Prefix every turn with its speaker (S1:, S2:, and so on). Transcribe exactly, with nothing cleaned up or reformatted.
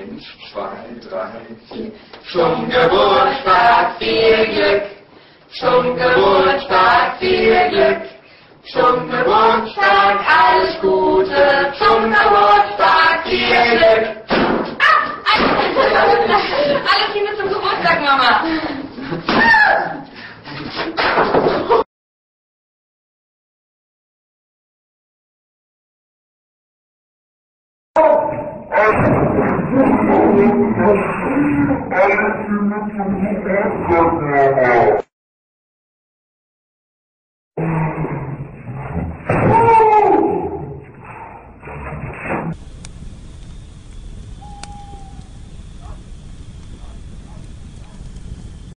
S1: Eins, zwei, drei, vier. Zum Geburtstag viel Glück, zum Geburtstag viel Glück, zum Geburtstag alles Gute, zum Geburtstag viel Glück.
S2: Ah, alles, alles Liebe zum Geburtstag, Mama.
S3: Oh!